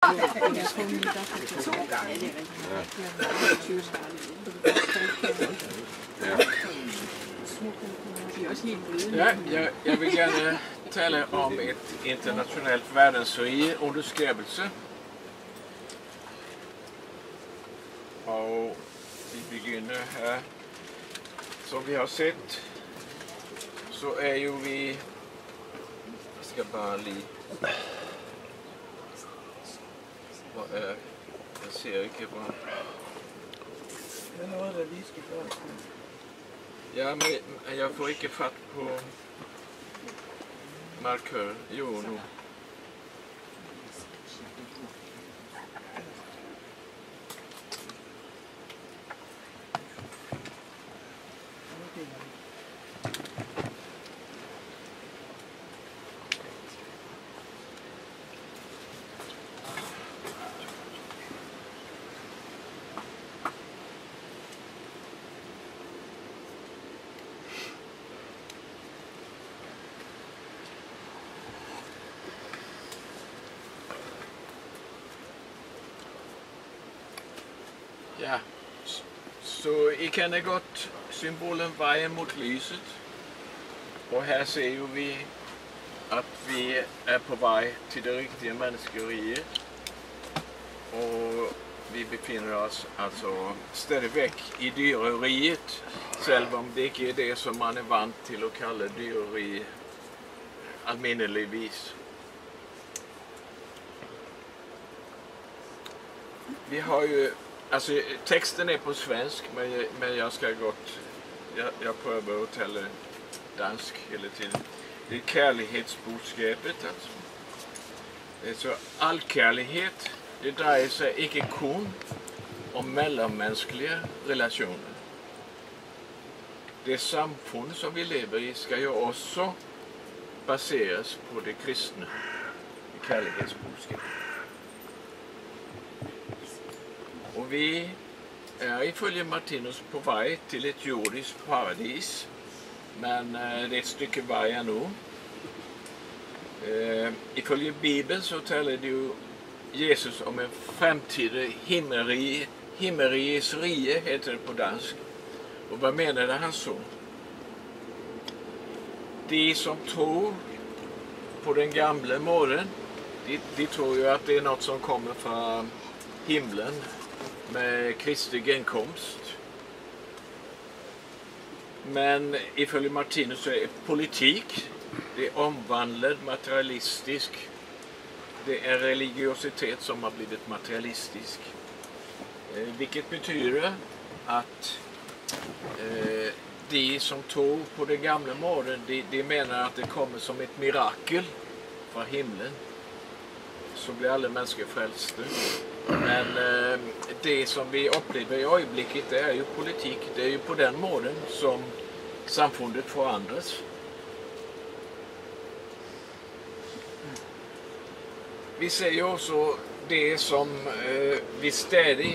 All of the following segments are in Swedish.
Ja, jeg vil gerne tale om et internationellt verdensrige underskrivelse. Og vi begynner her. Som vi har sett, så er jo vi... Jeg skal bare lige... Hvor er... Jeg ser ikke hvor... Det er noget, der lige skal gøre. Ja, men jeg får ikke fatt på markør. Jo, nu. Ja, så I kender godt symbolen veien mot lyset. Og her ser jo vi at vi er på vei til det riktige menneskeriet. Og vi befinner oss altså stadig vekk i dyreriet, selv om det ikke er det som man er vant til å kalle dyreri alminneligvis. Vi har jo... Altså, texten er på svensk, men jeg skal godt... Jeg prøver å tale dansk hele tiden. Det er kærlighetsbudskapet, altså. Så all kærlighet, det dreier seg ikke kun om mellommenneskelige relasjoner. Det samfunn som vi lever i skal jo også baseres på det kristne kærlighetsbudskapet. Og vi er ifølge Martinus på vei til et jordisk paradis, men det er et stykke vei ennå. Ifølge Bibelen så taler det jo Jesus om en fremtidig himmerigets rige, heter det på dansk. Og hva mener det han så? De som tror på den gamle måten, de tror jo at det er noe som kommer fra himmelen, med Kristi genkomst. Men ifølge Martinus så er politikk, det er omvandlet materialistisk. Det er religiøsitet som har blitt materialistisk. Hvilket betyr at de som tror på det gamle måten, de mener at det kommer som et mirakel fra himmelen. Så blir alle mennesker frelste. Men det som vi opplever i øyeblikket, det er jo politikk. Det er jo på den måten som samfunnet forandres. Vi ser jo også det som vi stadig,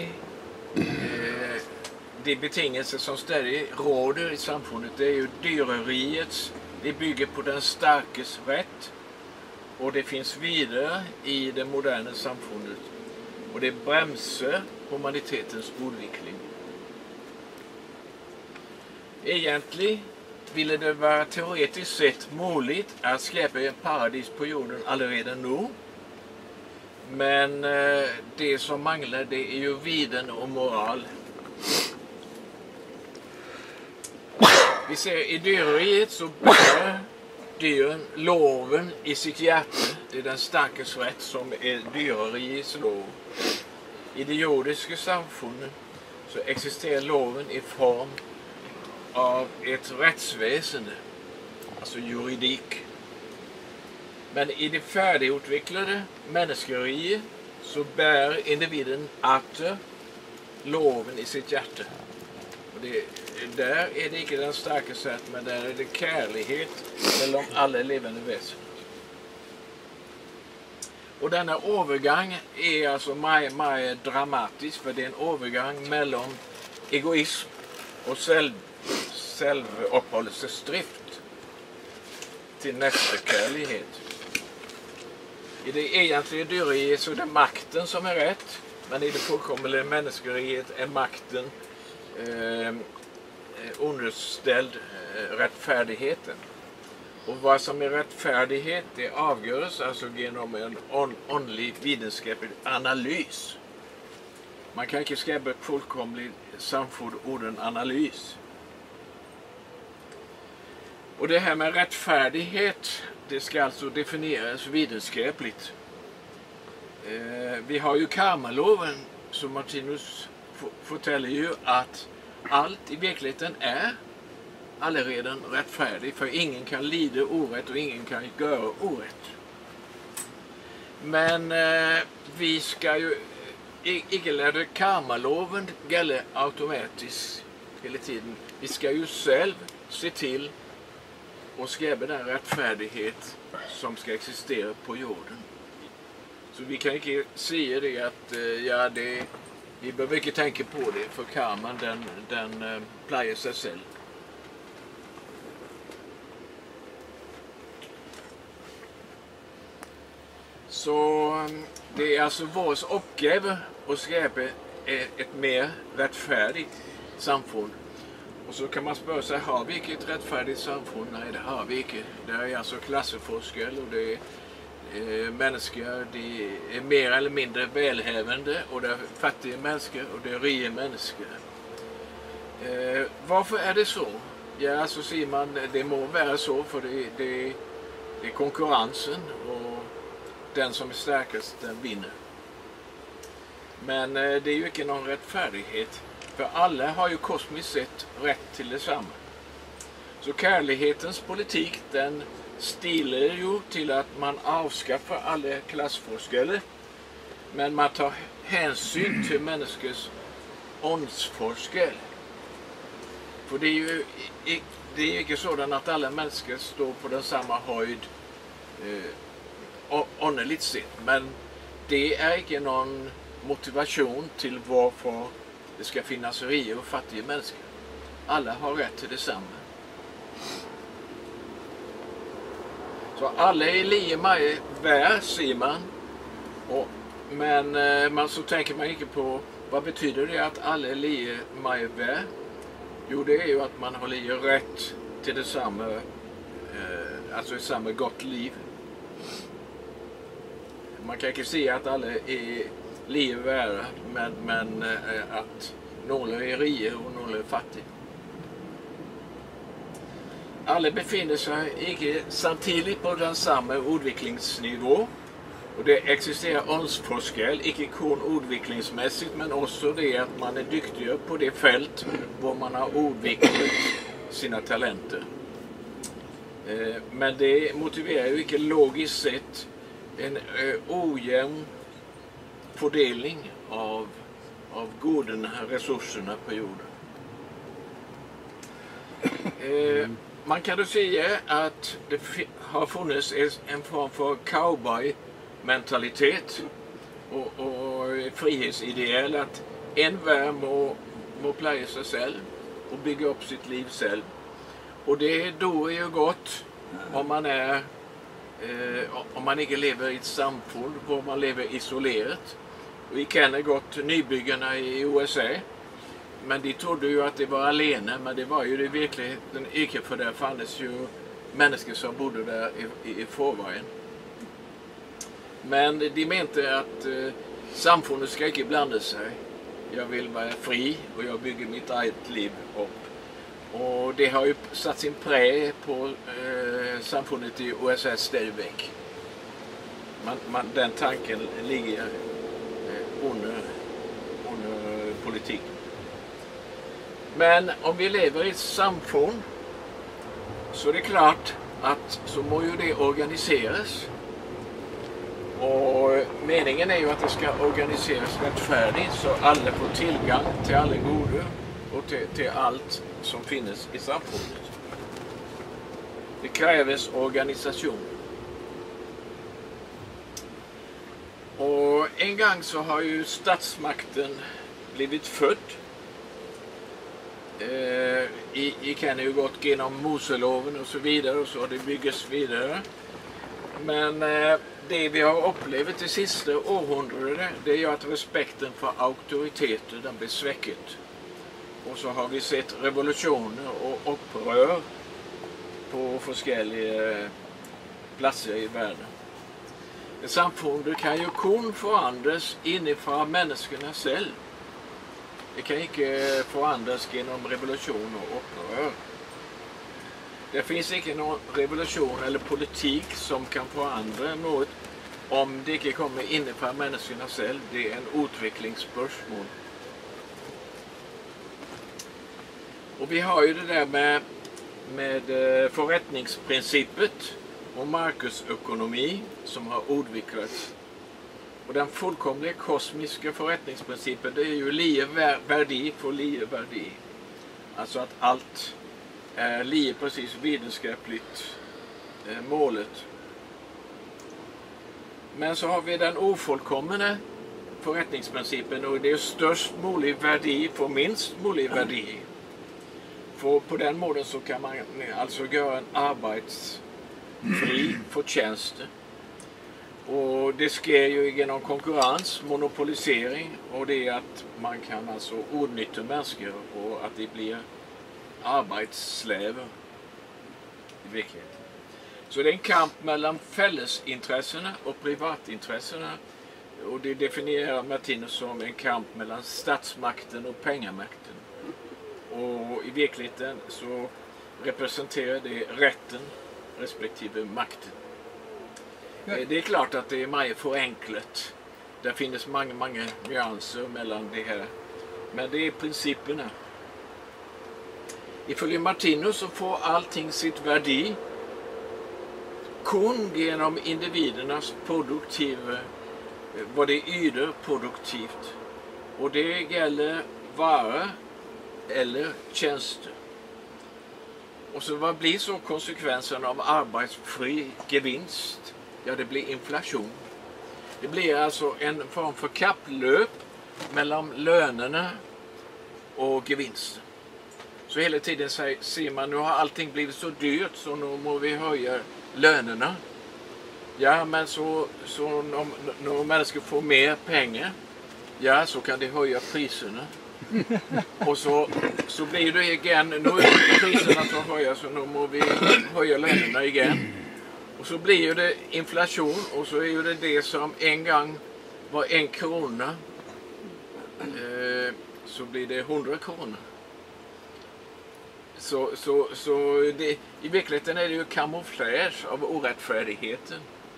de betingelser som stadig råder i samfunnet, det er jo dyreriets, de bygger på den sterkes rett, og det finnes videre i det moderne samfunnet. Og det bremser humanitetens utvikling. Egentlig ville det være teoretisk sett mulig å skape en paradis på jorden allerede nå. Men det som mangler, det er jo viten og moral. Vi ser i dyreriet så bærer dyren loven i sitt hjerte. Det er den sterkes rett som er dyreriets lov. I det jordiske samfunnet så eksisterer loven i form av et rettsvesen, altså juridikk. Men i det ferdigutviklede menneskeriet så bærer individen atter loven i sitt hjerte. Og der er det ikke den sterke sett, men der er det kærlighet mellom alle levende vesen. Og denne overgang er altså meget dramatisk, for det er en overgang mellom egoism og selvoppholdelsesdrift til nestekærlighet. I det egentliga dyreriet så är det makten som är rätt, men i det fullkomliga människoriet är makten underställd rättfärdigheten. Och vad som är rättfärdighet, det avgörs alltså genom en åndlig vetenskaplig analys. Man kan inte skapa ett fullkomligt samfund utan analys. Och det här med rättfärdighet, det ska alltså definieras vetenskapligt. Vi har ju karmaloven, som Martinus fortäller ju att allt i verkligheten är allaredan rättfärdigt, för ingen kan lida orätt och ingen kan göra orätt. Men vi ska ju inte lära karmaloven gälla automatiskt hela tiden. Vi ska ju själv se till och skapa den rättfärdighet som ska existera på jorden. Så vi kan inte säga det att vi behöver inte tänka på det, för karman den plejer sig själv. Så det är alltså vår uppgave att skapa ett mer rättfärdigt samfund. Och så kan man spöra sig, har vi inte ett rättfärdigt samfund? Nej, det har vi inte. Det är alltså klasseforskare och det är människor, de är mer eller mindre välhävande, och det är fattiga människor och det är rika människor. Varför är det så? Ja, så säger man, det må vara så för det är konkurrensen, och den som är starkast, den vinner. Men det är ju inte någon rättfärdighet, för alla har ju kosmiskt sett rätt till detsamma. Så kärlighetens politik, den stilar ju till att man avskaffar alla klassforskare, men man tar hänsyn till människors åndsforskare. För det är ju inte sådant att alla människor står på den samma höjd åndeligt sett, men det är inte någon motivation till varför det ska finnas rika och fattiga människor. Alla har rätt till detsamma. Så alla är lika mycket värd, säger man. Men så tänker man inte på vad betyder det att alla är lika mycket värd. Jo, det är ju att man har lika rätt till detsamma, alltså samma gott liv. Man kan inte säga att alla är lika värda, men att några är rika och några är fattiga. Alla befinner sig inte samtidigt på den samma utvecklingsnivå, och det existerar åndsforskare, inte kun utvecklingsmässigt, men också det att man är duktigare på det fält där man har utvecklat sina talenter. Men det motiverar ju inte logiskt sett en ojämn fördelning av goda resurserna på jorden. Man kan då säga att det har funnits en form för cowboy-mentalitet och frihetsideal, att envar må pleja sig själv och bygga upp sitt liv själv. Och det då är ju gott om man inte lever i ett samfund där man lever isolerat. Vi känner gott nybyggarna i USA, men de trodde ju att det var alene, men det var ju det verkligheten inte, för där fanns ju människor som bodde där i förvägen. Men de menade att samfundet ska inte blanda sig. Jag vill vara fri och jag bygger mitt eget liv upp. Och det har ju satt sin prä på samfundet i USA ställväck. Den tanken ligger under politik. Men om vi lever i ett samfund så är det klart att så må ju det organiseras. Och meningen är ju att det ska organiseras rättfärdigt så alla får tillgång till alla goda och till allt som finns i samfundet. Det krävs organisation. Och en gång så har ju statsmakten blivit född. I kan ju gått genom Moseloven och så vidare, och så har det byggts vidare. Men det vi har upplevt det sista århundradet, det är ju att respekten för auktoriteter den blir sväcket. Och så har vi sett revolutioner och upprör på olika platser i världen. Samfundet kan ju kun förändras inifrån människorna själv. Det kan inte förändras genom revolution och upprör. Det finns inte någon revolution eller politik som kan förändra något om det inte kommer inifrån människorna själv. Det är en utvecklingsspörsmål. Och vi har ju det där med förrättningsprincipet och marknadsekonomi som har utvecklats. Och den fullkomliga kosmiska förrättningsprincipen, det är ju lie värdi för lie värdi. Alltså att allt är lie precis vetenskapligt målet. Men så har vi den ofullkomna förrättningsprincipen, och det är störst möjlig värdi för minst möjlig värdi. För på den måten så kan man alltså göra en arbetsfri förtjänst. Och det sker ju genom konkurrens, monopolisering, och det är att man kan alltså utnyttja människor och att de blir arbetsslavar i verkligheten. Så det är en kamp mellan fällesintressena och privatintressena, och det definierar Martinus som en kamp mellan statsmakten och pengamakten. Och i verkligheten så representerar det rätten respektive makten. Det är klart att det är mycket förenklat. Det finns många nyanser mellan det här. Men det är principerna. Ifølge Martinus så får allting sitt värde kun genom individernas produktiva, vad det yder produktivt. Och det gäller varor eller tjänster. Och så vad blir så konsekvensen av arbetsfri gevinst? Ja, det blir inflation. Det blir alltså en form för kapplöp mellan lönerna och gevinsten. Så hela tiden ser man, nu har allting blivit så dyrt så nu må vi höja lönerna. Ja, men så när människor får mer pengar, ja, så kan de höja priserna. Och så blir det igen, nu är priserna som höjer, så nu må vi höja lönerna igen. Och så blir ju det inflation, och så är ju det som en gång var 1 krona, så blir det 100 kronor. Så det, i verkligheten är det ju kamouflage av orättfärdigheten.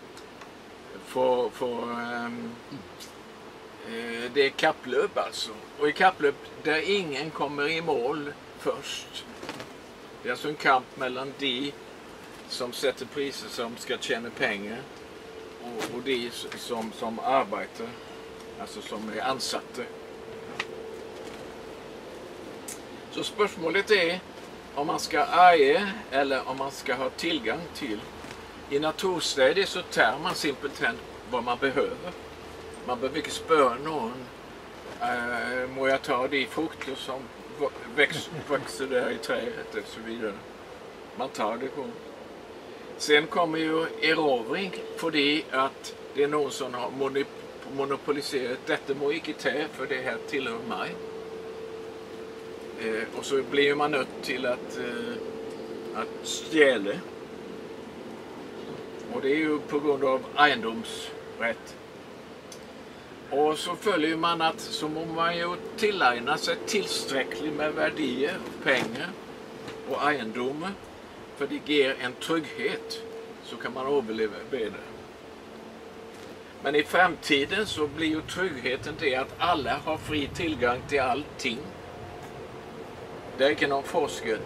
Det är kapplöp alltså. Och i kapplöp där ingen kommer i mål först. Det är alltså en kamp mellan de som sätter priser som ska tjäna pengar och de som arbetar, alltså som är ansatta. Så spörsmålet är om man ska äga eller om man ska ha tillgång till. I naturstäder så tar man simpelt vad man behöver. Man behöver inte spöra någon. Må jag ta de frukter som växer där i trädet och så vidare. Man tar det på. Sen kommer ju erövring för det att det är någon som har monopoliserat. Detta må inte ta för det här tillhör mig. Och så blir man nött till att stjäla. Och det är ju på grund av egendomsrätt. Och så följer man att så må man ju tillägna sig tillsträckligt med värdier, pengar och egendomar. För det ger en trygghet, så kan man överleva bättre. Men i framtiden så blir ju tryggheten det att alla har fri tillgång till allting. Det är inte någon forskare.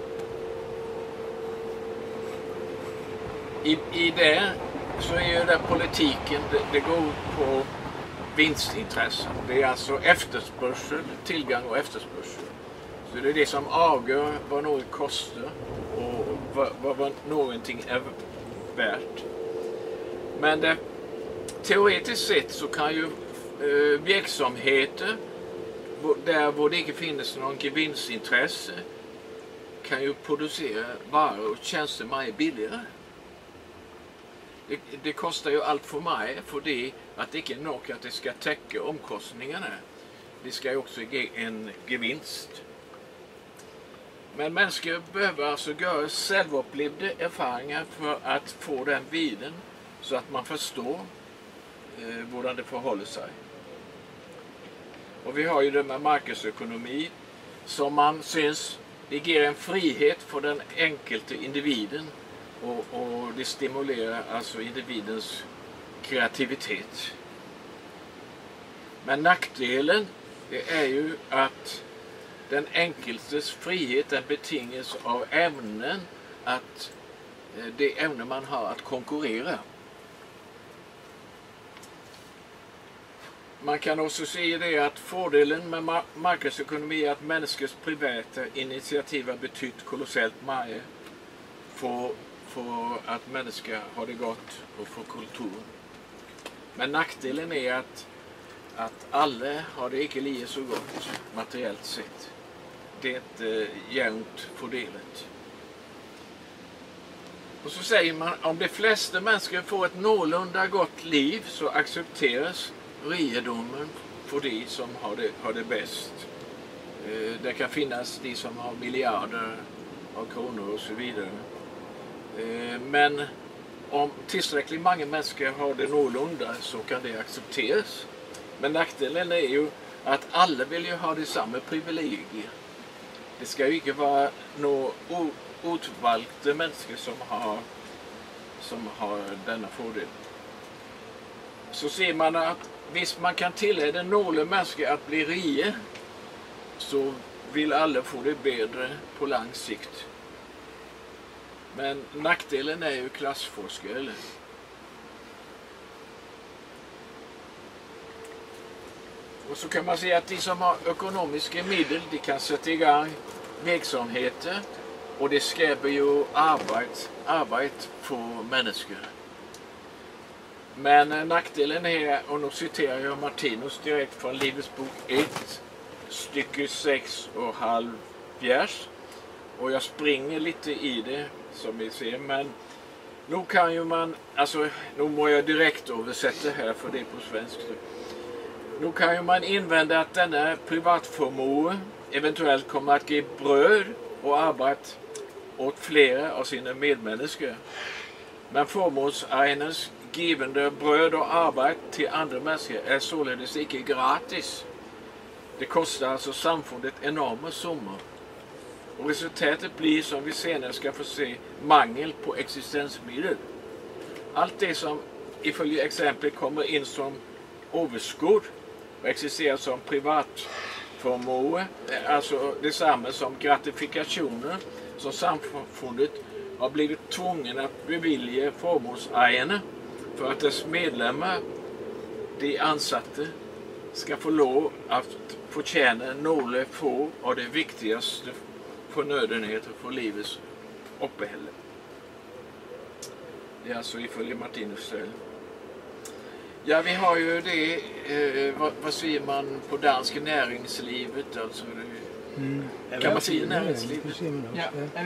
I det så är ju den politiken, det går på vinstintressen. Det är alltså efterspörsel, tillgång och efterspörsel. Så det är det som avgör vad något kostar och vad någonting är värt. Men teoretiskt sett så kan ju verksamheter där det inte finns någon gevinstintresse kan ju producera varor och tjänster mycket billigare. det kostar ju allt för mig för det att inte nog att det ska täcka omkostningarna. Det ska ju också ge en gevinst. Men människor behöver alltså göra självupplevda erfarenheter för att få den viden så att man förstår hur det förhåller sig. Och vi har ju det med marknadsekonomi som man syns, det ger en frihet för den enkelte individen och det stimulerar alltså individens kreativitet. Men nackdelen det är ju att den enkeltes frihet den betingas av ämnen att det ämne man har att konkurrera. Man kan också se det att fördelen med marknadsekonomi är att människors privata initiativ har betytt kolosselt mycket för att människor har det gott och för kultur. Men nackdelen är att alla har det inte lika så gott materiellt sett. Det är inte jämnt fördelat. Och så säger man om de flesta människor får ett någorlunda gott liv så accepteras rikedomen för de som har det bäst. Det kan finnas de som har miljarder av kronor och så vidare. Men om tillräckligt många människor har det någorlunda så kan det accepteras. Men nackdelen är ju att alla vill ju ha det samma privilegier. Det ska ju inte vara några utvalda människor som har denna fördel. Så ser man att visst man kan tillhöra några människor att bli rika så vill alla få det bättre på lång sikt. Men nackdelen är ju klassforskare. Och så kan man säga att de som har ekonomiska medel de kan sätta igång verksamheter och det skapar ju arbete för människor. Men nackdelen är, och nu citerar jag Martinus direkt från Livets bok 1, stycke 6,5 vers. Och jag springer lite i det som vi ser, men nu kan ju man, alltså nu må jag direkt översätta här för det är på svenska. Nu kan ju man invända att denna privatförmåga eventuellt kommer att ge bröd och arbete åt flera av sina medmänniskor. Men förmånsägarens givande bröd och arbete till andra människor är således inte gratis. Det kostar alltså samfundet enorma summor. Och resultatet blir, som vi senare ska få se, mangel på existensmedel. Allt det som i följe exempel kommer in som överskott och existerar som privatförmåga, alltså detsamma som gratifikationer som samfundet har blivit tvungen att bevilja förmånsägarna för att dess medlemmar, de ansatte, ska få lov att förtjäna några få av de viktigaste förnödenheter för livets uppehälle. Det är alltså ifølge Martinus själv. Ja, vi har ju det, vad säger man på dansk näringslivet, alltså kan man säga näringslivet? Ja,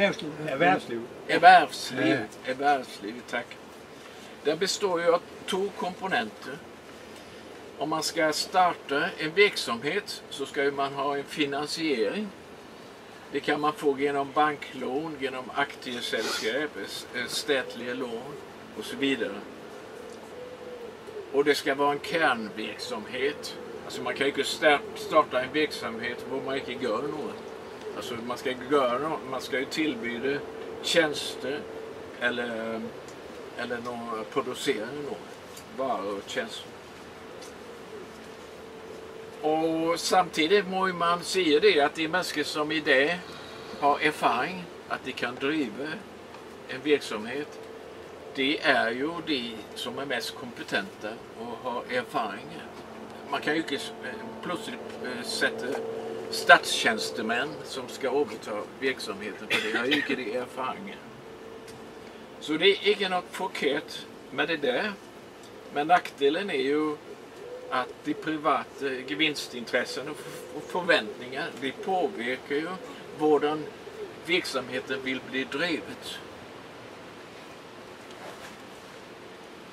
erhvervslivet, tack. Det består ju av 2 komponenter. Om man ska starta en verksamhet så ska man ha en finansiering. Det kan man få genom banklån, genom aktiesällskap, statliga lån och så vidare. Och det ska vara en kärnverksamhet. Alltså man kan ju inte starta en verksamhet hvor man inte gör något. Alltså man ska göra något, man ska ju tillbyda tjänster eller producera något, varor och tjänster. Och samtidigt må man säga det att de människor som i det har erfaring att de kan driva en verksamhet, det är ju de som är mest kompetenta och har erfarenhet. Man kan ju inte plötsligt sätta statstjänstemän som ska överta verksamheten för det har ju inte de erfarenhet. Så det är inte något förkert med det där. Men nackdelen är ju att de privata vinstintressen och förväntningar, de påverkar ju hvordan verksamheten vill bli drivet.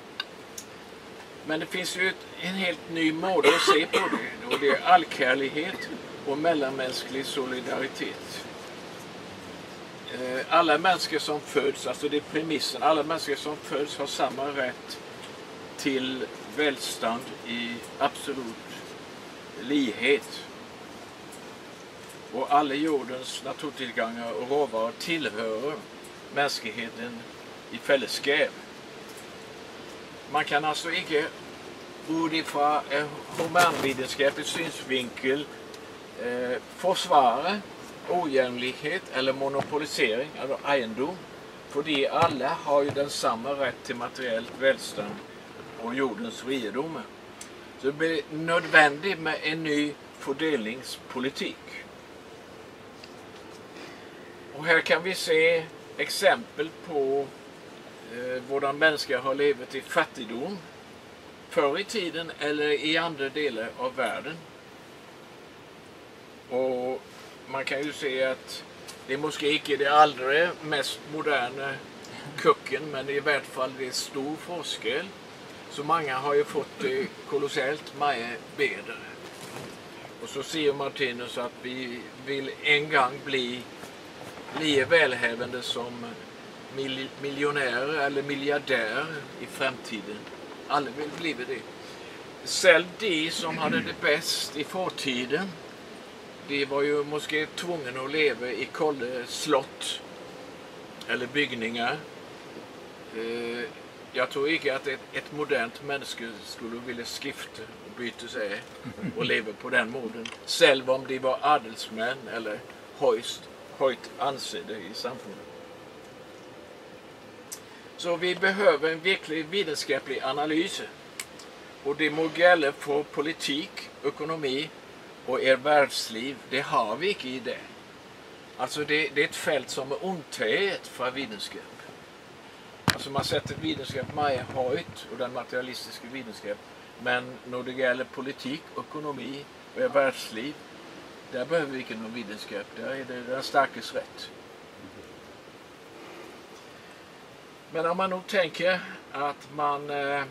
Men det finns ju en helt ny mål att se på det, och det är allkärlighet och mellanmänsklig solidaritet. Alla människor som föds, alltså det är premissen, alla människor som föds har samma rätt till välstånd i absolut likhet. Och alla jordens naturtillgångar och råvaror tillhör mänskligheten i fällskap. Man kan alltså inte utifrån en humanvetenskaplig synsvinkel försvara ojämlikhet eller monopolisering av egendom, för de alla har ju den samma rätt till materiellt välstånd och jordens rikedomar. Så det blir nödvändigt med en ny fördelningspolitik. Och här kan vi se exempel på hur människor har levat i fattigdom förr i tiden eller i andra delar av världen. Och man kan ju se att det är måske inte det allra mest moderna kucken, men i hvert fall det är stor forskel. Så många har ju fått det kolossalt mycket bättre. Och så säger Martinus att vi vill en gång bli lika välhävande som miljonärer eller miljardärer i framtiden. Alla vill bli det. Själv de som hade det bäst i förtiden, de var ju måske tvungna att leva i kolla slott eller byggningar. Jag tror inte att ett modernt människa skulle vilja skifta och byta sig och leva på den moden. Själv om de var adelsmän eller höjt ansedda i samfundet. Så vi behöver en verklig vetenskaplig analys. Och det må gälla för politik, ekonomi och världsliv. Det har vi inte i det. Alltså det är ett fält som är undantaget från vetenskap. Alltså man sätter vetenskap mycket högt och den materialistiska vetenskap. Men när det gäller politik, ekonomi och världsliv, där behöver vi inte någon vetenskap. Där är det den starkes rätt. Men om man nog tänker att man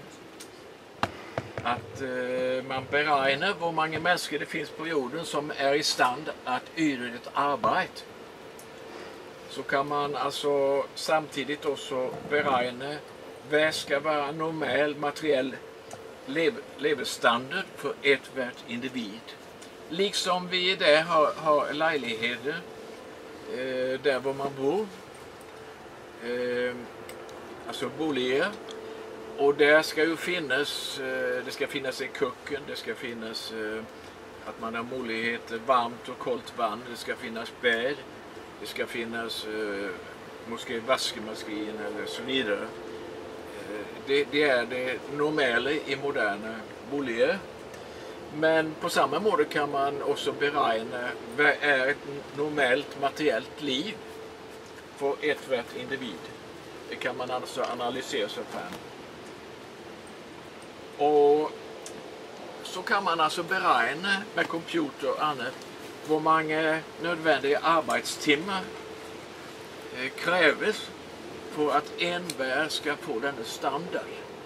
beräknar hur många människor det finns på jorden som är i stand att utföra ett arbete, så kan man alltså samtidigt också beräkna vad ska vara normal materiell levnadsstandard för ett individ. Liksom vi där har lägenheter där var man bor, alltså boliger, och där ska ju finnas, det ska finnas en köken, det ska finnas att man har möjlighet varmt och kallt vatten, det ska finnas bädd, det ska finnas måske vaskemaskin eller så vidare. Det är det normala i moderna boliger. Men på samma måte kan man också beräkna vad är ett normalt materiellt liv för ett individ. Det kan man alltså analysera sig fram. Och så kan man alltså beräkna med computer och annat hur många nödvändiga arbetstimmar krävs för att envar ska få denna standard.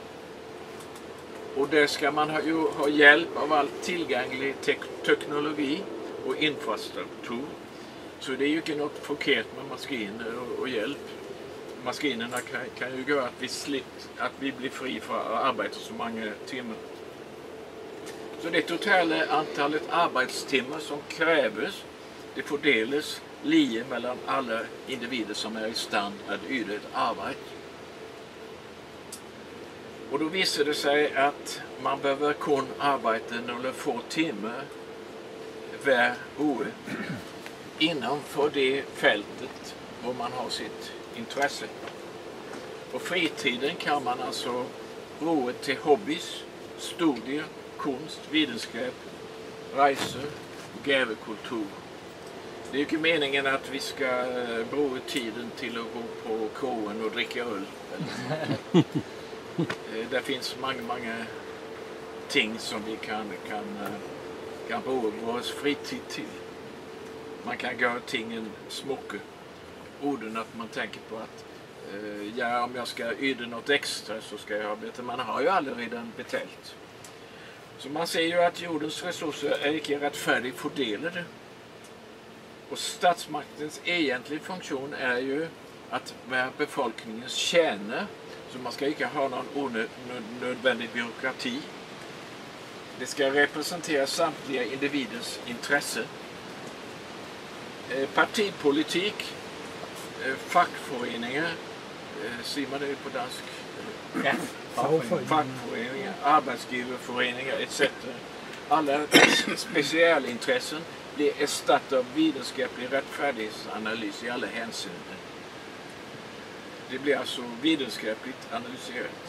Och det ska man ha hjälp av all tillgänglig teknologi och infrastruktur. Så det är ju inte något förkert med maskiner och hjälp. Maskinerna kan ju göra att vi blir fri för att arbeta så många timmar. Så det totala antalet arbetstimmar som krävs, det fördelas lika mellan alla individer som är i stand att utföra ett arbete. Och då visar det sig att man behöver kun arbeta några få timmar varje år innanför det fältet där man har sitt intresse. På fritiden kan man alltså bruka till hobbys, studier, konst, vetenskap, resor och gavekultur. Det är ju inte meningen att vi ska bruka tiden till att gå på krogen och dricka öl. Det finns många ting som vi kan bruka vår fritid till. Man kan göra tingen smocker utan att man tänker på att Ja, om jag ska yda något extra så ska jag arbeta. Man har ju aldrig redan betalt. Så man ser ju att jordens resurser är icke rättfärdigt fördelade. Och statsmaktens egentliga funktion är ju att vara befolkningens tjänare. Så man ska inte ha någon onödvändig byråkrati. Det ska representera samtliga individers intresse. Partipolitik, fackföreningar, ser man det på dansk? Ja, Fackföreningar, arbetsgivarföreningar etc. Alla specialintressen blir ersatta av vetenskaplig rättfärdighetsanalys i alla hänseenden. Det blir alltså vetenskapligt analyserat.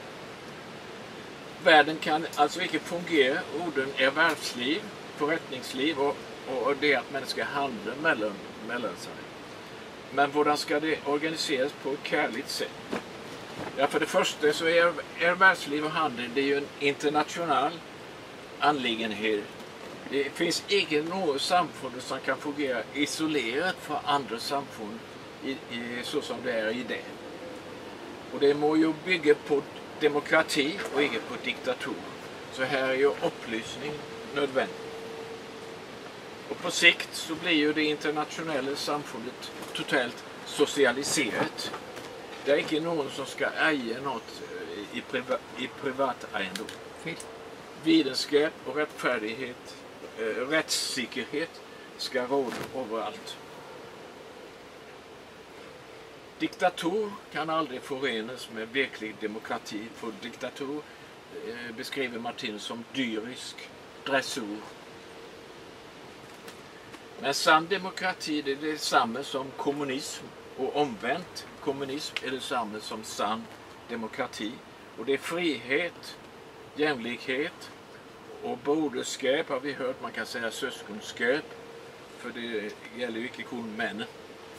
Världen kan alltså inte fungera utan erhvervsliv, förrättningsliv och det att man ska handla mellan sig. Men hur ska det organiseras på ett kärligt sätt? Ja, för det första så är erhvervsliv och handel det är ju en internationell angelägenhet. Det finns inte något samfund som kan fungera isolerat från andra samfund så som det är i det. Och det må ju bygga på demokrati och inte på diktatur. Så här är ju upplysning nödvändig. Och på sikt så blir ju det internationella samfundet totalt socialiserat. Det är inte någon som ska äga något i privat egendom. Vetenskap och rättfärdighet, rättssäkerhet ska råda överallt. Diktatur kan aldrig förenas med verklig demokrati. För diktatur beskriver Martin som dyrisk dressur. Men sann demokrati det är detsamma som kommunism och omvänt. Kommunism är detsamma som sann demokrati. Och det är frihet, jämlikhet och broderskap har vi hört. Man kan säga syskonskap. För det gäller ju inte kun männen.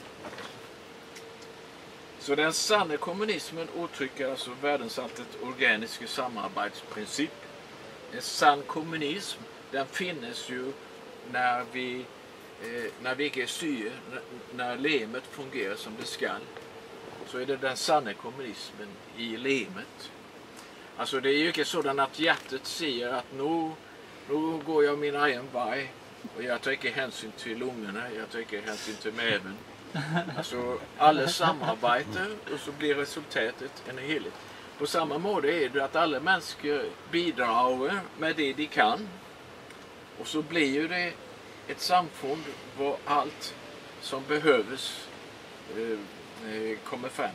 Så den sanna kommunismen uttrycker alltså världsalltets organiska samarbetsprincip. En sann kommunism den finns ju när vi inte är syre, när lemet fungerar som det ska. Så är det den sanna kommunismen i lemet. Alltså det är ju inte sådan att hjärtat säger att nu går jag min egen väg och jag tar inte hänsyn till lungorna, jag tar inte hänsyn till mäven. Alltså alla samarbetar och så blir resultatet en helhet. På samma måte är det att alla människor bidrar med det de kan. Och så blir ju det ett samfund där allt som behövs kommer fram.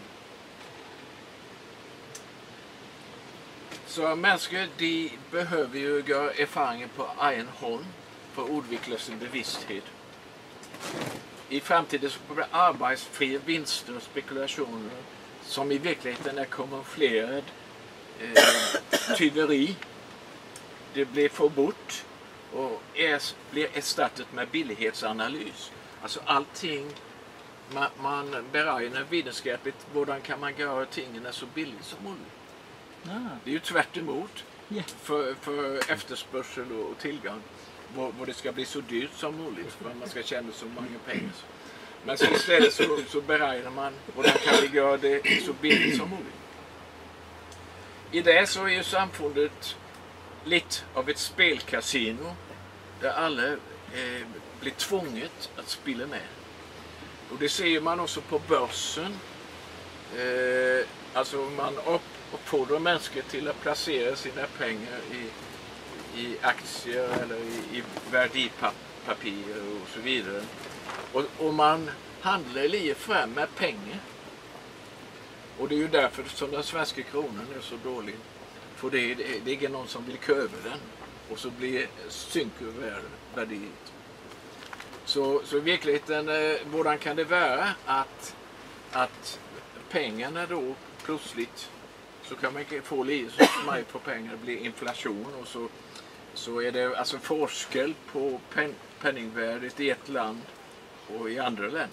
Så människor de behöver ju göra erfarenheter på egen hand för att utveckla sin bevissthet. I framtiden så blir arbetsfria vinster och spekulationer som i verkligheten är kamouflerad tyveri. Det blir förbort och blir erstattat med billighetsanalys. Alltså allting man beräknar vetenskapligt hur kan man göra tingen så billigt som möjligt. Det är ju tvärt emot för efterspörsel och tillgång. Hvor det ska bli så dyrt som möjligt för att man ska tjäna så många pengar. Men så istället så beräknar man hur kan vi göra det så billigt som möjligt. I det så är ju samfundet lite av ett spelkasino där alla blir tvunget att spela med. Och det ser man också på börsen. Alltså man uppfordrar människor till att placera sina pengar i aktier eller i värdepapper och så vidare. Och man handlar lite fram med pengar. Och det är ju därför som den svenska kronan är så dålig. För det är inte någon som vill köpa den. Och så synker värdet. Så i verkligheten, hur kan det vara att pengarna då plötsligt så kan man inte få lite så smaj på pengar, det blir inflation och så är det alltså forskel på penningvärdet i ett land och i andra länder.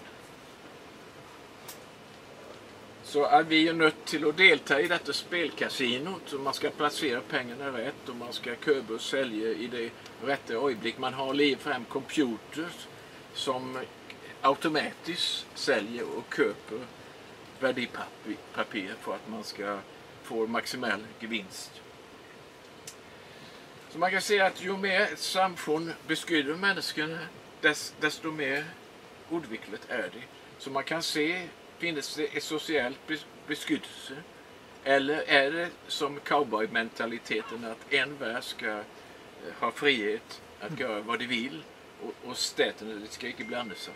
Så är vi ju nött till att delta i detta spelkasinot och man ska placera pengarna rätt och man ska köpa och sälja i det rätta ögonblick. Man har lite fram computers som automatiskt säljer och köper värdepapper för att man ska få maximal vinst. Så man kan säga att ju mer ett samfund beskyddar människorna, desto mer utvecklat är det. Så man kan se, finns det ett socialt beskyddelse, eller är det som cowboy-mentaliteten att envar ska ha frihet att göra vad de vill och staten ska inte blanda sig.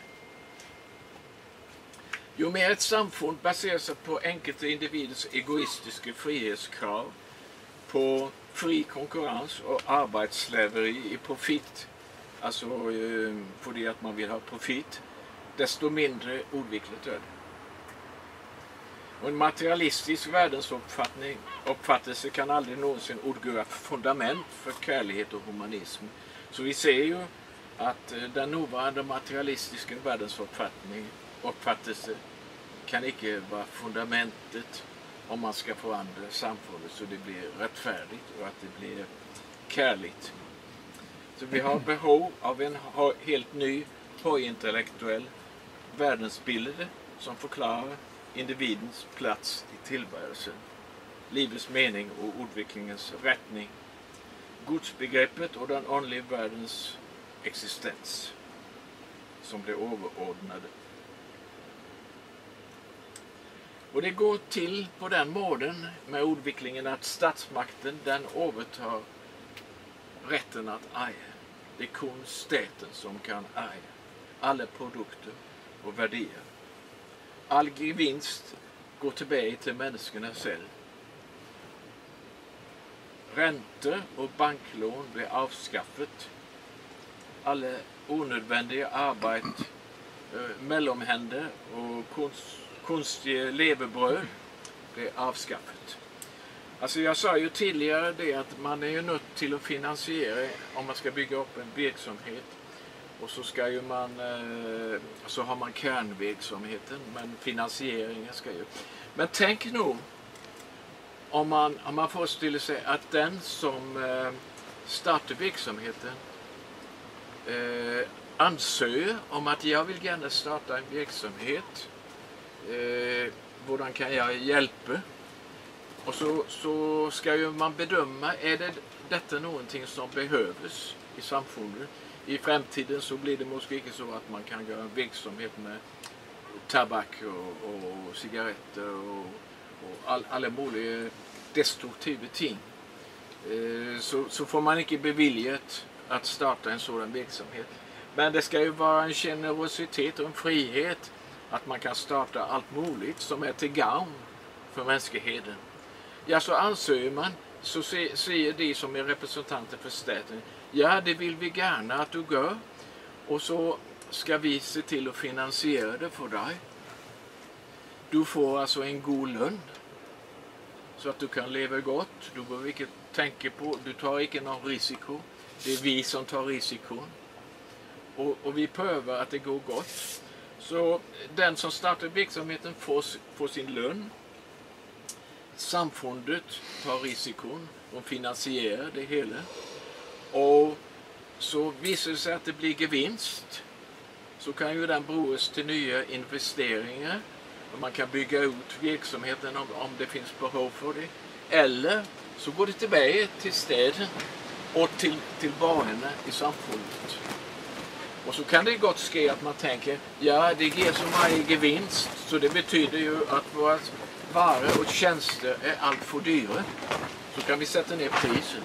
Ju mer ett samfund baserar sig på enkelte individers egoistiska frihetskrav, på fri konkurrens och arbetsslaveri i profit, alltså för det att man vill ha profit, desto mindre utvecklat är det. Och en materialistisk världsuppfattelse kan aldrig någonsin utgöra fundament för kärlighet och humanism. Så vi ser ju att den nuvarande materialistiska världsuppfattelse kan icke vara fundamentet om man ska förvandla samfundet så det blir rättfärdigt och att det blir kärligt. Så vi har behov av en helt ny högintellektuell världsbild som förklarar individens plats i tillvärelsen, livets mening och utvecklingens rättning, gudsbegreppet och den andliga världens existens som blir överordnade. Och det går till på den måten med utvecklingen att statsmakten den övertar rätten att äga. Det är kun staten som kan äga alla produkter och värderingar. All vinst går tillbaka till människorna själv. Räntor och banklån blir avskaffat. Alla onödvändiga arbete, mellanhänder och konstiga levebröd blir avskaffat. Alltså jag sa ju tidigare det att man är ju nödt till att finansiera om man ska bygga upp en verksamhet. Och så ska ju man, så har man kärnverksamheten, men finansieringen ska ju. Men tänk nog om man föreställer sig att den som startar verksamheten ansöker om att jag vill gärna starta en verksamhet. Hur kan jag hjälpa? Och så ska ju man bedöma, är detta någonting som behövs i samfundet? I framtiden så blir det måske inte så att man kan göra en verksamhet med tabak och cigaretter och alla möjliga destruktiva ting. Så får man inte beviljat att starta en sådan verksamhet. Men det ska ju vara en generositet och en frihet att man kan starta allt möjligt som är till gagn för mänskligheten. Ja, så ansöker man, så säger de som är representanter för staten, ja, det vill vi gärna att du gör, och så ska vi se till att finansiera det för dig. Du får alltså en god lön så att du kan leva gott. Du behöver inte tänka på, du tar inte någon risiko. Det är vi som tar risikon. Och vi prövar att det går gott. Så den som startar verksamheten får sin lön. Samfundet tar risikon och finansierar det hela. Och så visar det sig att det blir vinst. Så kan ju den brukas till nya investeringar. Och man kan bygga ut verksamheten om det finns behov för det. Eller så går det tillbaka till städen och till barnen i samfundet. Och så kan det gott ske att man tänker, ja, det ger så mycket vinst, så det betyder ju att våra varor och tjänster är allt för dyra. Så kan vi sätta ner priset.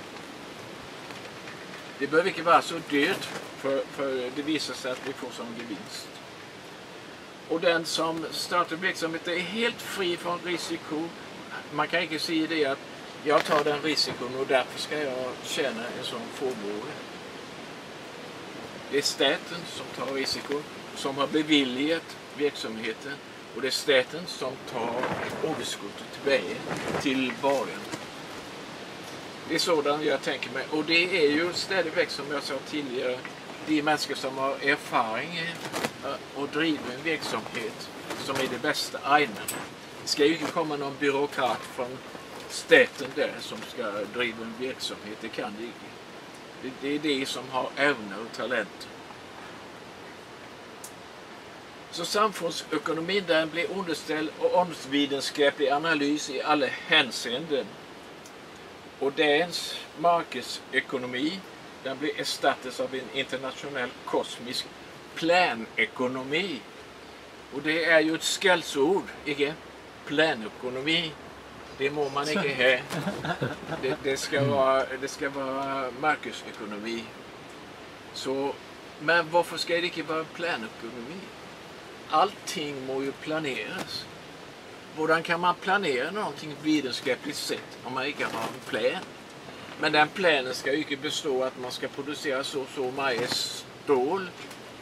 Det behöver inte vara så dyrt, för det visar sig att vi får sån vinst. Och den som startar verksamheten är helt fri från risiko. Man kan inte säga det att jag tar den risikon och därför ska jag tjäna en sån förmåga. Det är staten som tar risikon, som har beviljat verksamheten, och det är staten som tar överskottet tillbaka till början. Det är sådant jag tänker mig, och det är ju stadigväck som jag sa tidigare, de människor som har erfaring och driver en verksamhet som är det bästa egna. Det ska ju inte komma någon byråkrat från staten där som ska driva en verksamhet, det kan det inte. Det är de som har evner och talent. Så samfundsekonomin den blir underställd och åndsvetenskaplig analys i alla hänseenden. Och dagens marknadsekonomi den blir erstattas av en internationell kosmisk planekonomi. Och det är ju ett skällsord, inte? Planekonomi. Det må man inte ha. Det ska vara marknadsekonomi. Så, men varför ska det inte vara planekonomi? Allting må ju planeras. Hur kan man planera någonting vetenskapligt sett om man inte har en plan? Men den planen ska ju inte bestå att man ska producera så mycket stål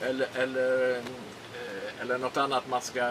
eller något annat. Man ska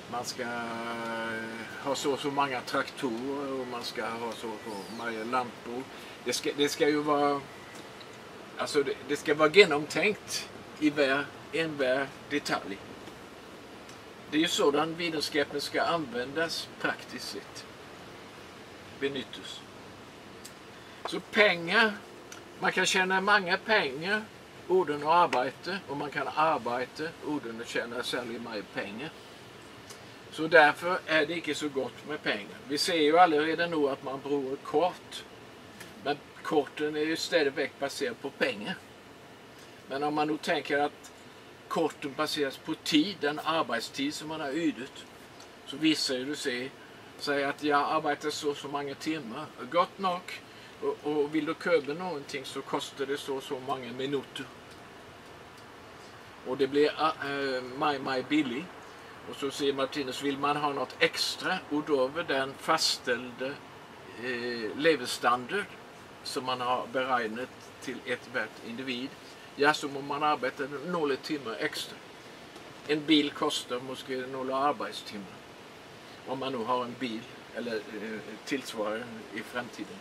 ha så många traktorer och man ska ha så många lampor. Det ska ju vara, alltså det ska vara genomtänkt i varje detalj. Det är ju sådan vetenskapen ska användas praktiskt sett. Benyttas. Så pengar, man kan tjäna många pengar uden och arbete och man kan arbeta uden att tjäna särskilt mycket pengar. Så därför är det inte så gott med pengar. Vi ser ju allerede nu att man bruker kort. Men korten är ju stadigvæk baserat på pengar. Men om man nu tänker att korten baseras på tid, den arbetstid som man har ydet, så visar ju du säger att jag arbetar så många timmar. Gott nog. Och vill du köpa någonting så kostar det så många minuter. Och det blir maj billig. Och så säger Martinus, vill man ha något extra utöver den fastställda levestandard som man har beräknat till hvert individ, ja, så må man arbeta några timmar extra. En bil kostar måske några arbetstimmar. Om man nu har en bil eller tillsvarande i framtiden.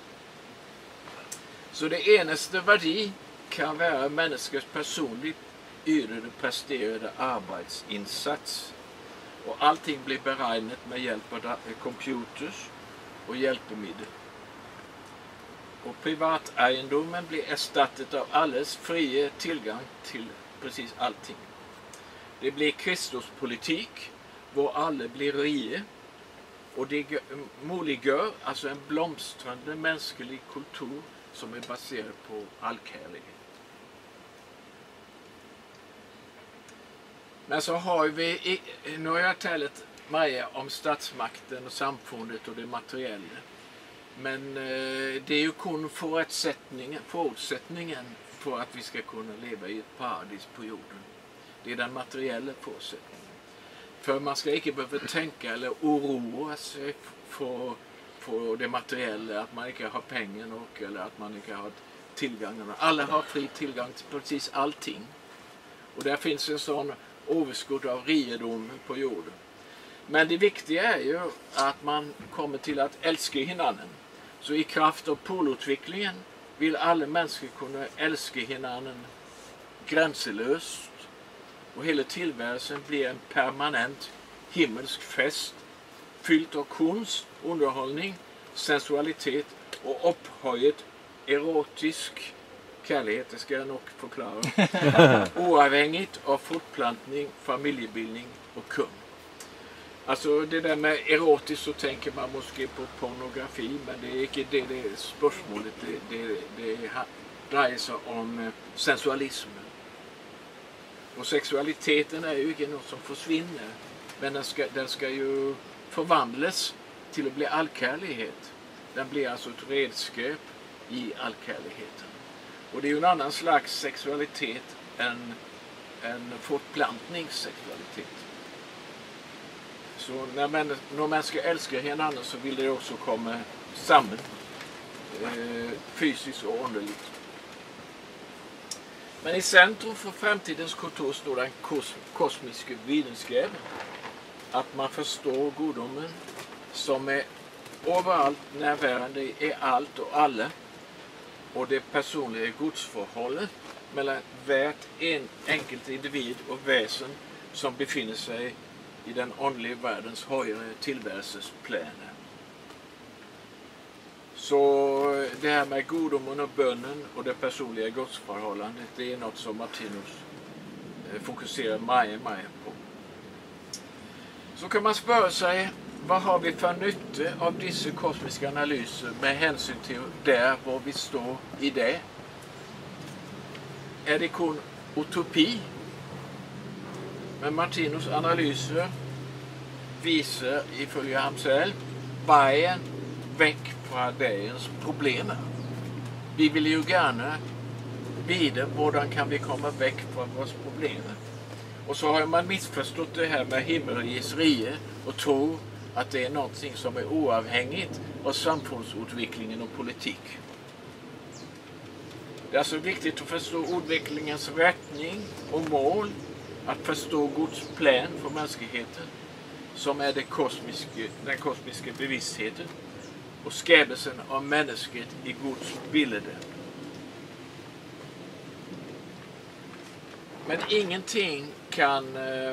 Så det enaste värdi kan vara människors personligt yrade presterade arbetsinsats. Och allting blir beräknat med hjälp av computers och hjälpmedel. Och privategendomen blir erstattat av alldeles fria tillgång till precis allting. Det blir Kristuspolitik, där alla blir rika. Och det möjliggör alltså en blomstrande mänsklig kultur som är baserad på allkärlighet. Men så har vi, nu har jag talat mycket om statsmakten och samfundet och det materiella. Men det är ju kun förutsättningen för att vi ska kunna leva i ett paradis på jorden. Det är den materiella förutsättningen. För man ska inte behöva tänka eller oroa sig för det materiella, att man inte har pengar nog eller att man inte har tillgångarna. Alla har fri tillgång till precis allting. Och där finns en sån överskott av rikedom på jorden. Men det viktiga är ju att man kommer till att älska hinanden. Så i kraft av polutvecklingen vill alla människor kunna älska hinanden gränselöst. Och hela tillvärelsen blir en permanent himmelsk fest fyllt av konst, underhållning, sensualitet och upphöjet erotisk kärlighet, det ska jag nog förklara. Oavhängigt av fortplantning, familjebildning och kung. Alltså det där med erotiskt så tänker man måske på pornografi, men det är inte det spörsmålet. Det dreier sig om sensualismen. Och sexualiteten är ju inte något som försvinner, men den ska ju förvandlas till att bli allkärlighet. Den blir alltså ett redskap i allkärligheten. Och det är ju en annan slags sexualitet än fortplantningssexualitet. Så när man ska älska en annan så vill det också komma samman fysiskt och underligt. Men i centrum för framtidens kultur står den kosmiska vetenskapen. Att man förstår gudomen som är överallt närvarande i allt och alla. Och det personliga gudsförhållandet mellan vart en enkelt individ och väsen som befinner sig i den andliga världens högre tillvärelseplaner. Så det här med gudomen och bönen och det personliga gudsförhållandet, det är något som Martinus fokuserar mycket på. Så kan man spöra sig, vad har vi för nytta av dessa kosmiska analyser med hänsyn till där var vi står i det? Är det kun utopi? Men Martinus analyser visar ifølge ham selv vejen væk fra dagens problemer. Vi vill ju gärna veta hvordan kan vi komma väck från våra problem. Och så har man missförstått det här med himmelrikets rike och tror att det är någonting som är oavhängigt av samfundsutvecklingen och politik. Det är alltså viktigt att förstå utvecklingens rättning och mål, att förstå Guds plan för mänskligheten, som är den kosmiska bevisstheten och skapelsen av människet i Guds bilde. Men ingenting kan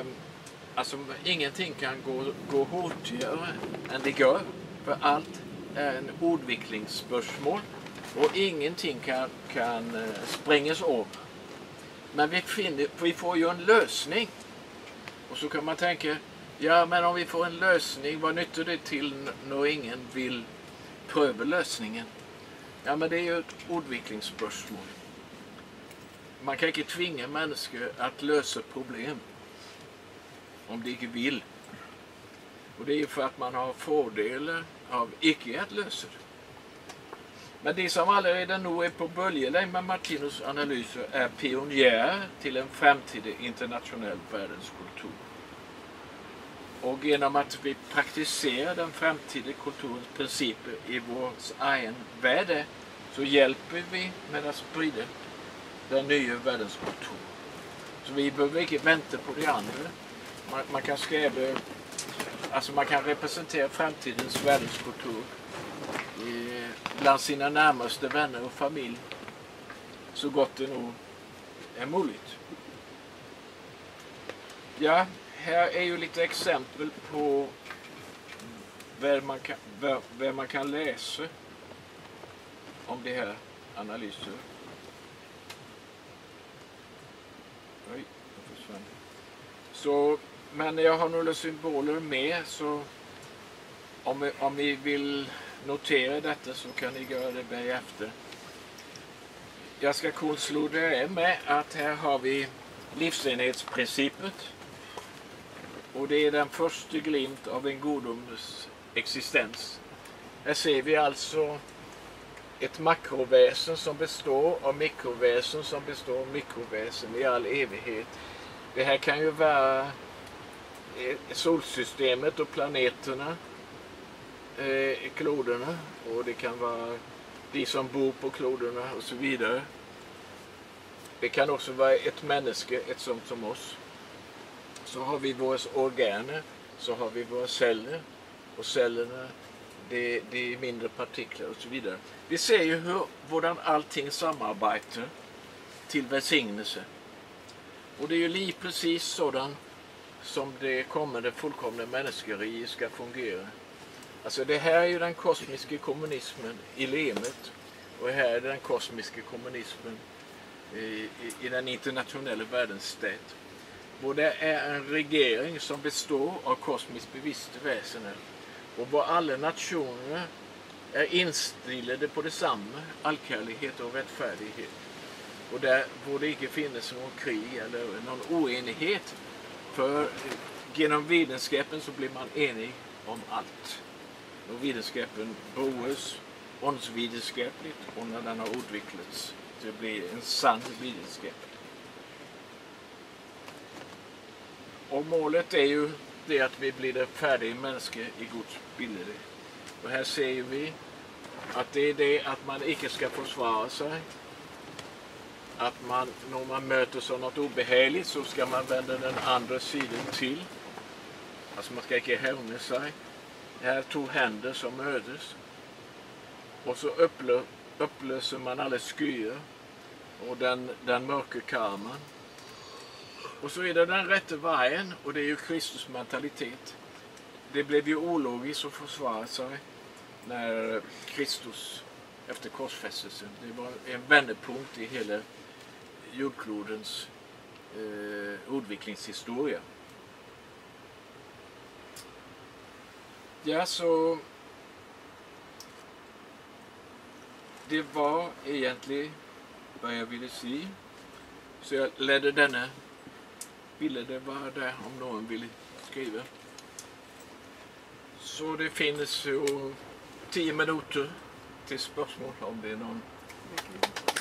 gå hurtigare än det gör, för allt är en utvecklingsspörsmål och ingenting kan sprängas om. Men vi får ju en lösning. Och så kan man tänka, ja men om vi får en lösning, vad nyttar det till när ingen vill pröva lösningen? Ja men det är ju ett utvecklingsspörsmål. Man kan inte tvinga människor att lösa problem om de inte vill. Och det är ju för att man har fördelar av icke att lösa det. Men de som allerede nu är på böljelängd med Martinus analyser är pionjärer till en framtida internationell världskultur. Och genom att vi praktiserar den framtida kulturens principer i vår egen värld så hjälper vi med att sprida den nya världskulturen. Så vi behöver inte vänta på de andra. Man kan skriva, alltså man kan representera framtidens världskultur bland sina närmaste vänner och familj så gott det nog är möjligt. Ja, här är ju lite exempel på vad man kan läsa om det här analyser. Oj, det försvann. Så, men jag har några symboler med, så om vi vill notera detta så kan ni göra det efter. Jag ska slå det med att här har vi livsenhetsprincipet. Och det är den första glimt av en gudoms existens. Här ser vi alltså ett makroväsen som består av mikroväsen som består av mikroväsen i all evighet. Det här kan ju vara solsystemet och planeterna, kloderna, och det kan vara de som bor på kloderna och så vidare. Det kan också vara ett människa, ett sånt som oss. Så har vi våra organer, så har vi våra celler, och cellerna det är mindre partiklar och så vidare. Vi ser ju hur allting samarbetar till välsignelse. Och det är ju precis sådan som det kommande fullkomliga människoriket ska fungera. Alltså det här är ju den kosmiska kommunismen i lemet, och här är den kosmiska kommunismen i den internationella världens stat. Och det är en regering som består av kosmiskt bevisste väsener, och var alla nationer är instillade på detsamma, allkärlighet och rättfärdighet. Och där borde inte finnas någon krig eller någon oenighet, för genom vetenskapen så blir man enig om allt. Och vetenskapen beror åndsvetenskapligt, och när den har utvecklats så blir en sann vetenskap. Och målet är ju det att vi blir det färdiga människor i Guds bild. Och här ser vi att det är det att man inte ska försvara sig. Att man, när man möter så något obehagligt, så ska man vända den andra sidan till. Alltså man ska inte hävna sig. Här tog händer som mödes. Och så upplöser man alla skyer och den mörka karman. Och så är det den rätta vägen, och det är ju Kristus mentalitet. Det blev ju ologiskt att försvara sig när Kristus efter korsfästelsen, det var en vändpunkt i hela jordklodens utvecklingshistoria. Ja, så det var egentligen vad jag ville säga. Så jag ledde denna. Ville det vara där om någon ville skriva. Så det finns ju 10 minuter till spörsmål om det är någon.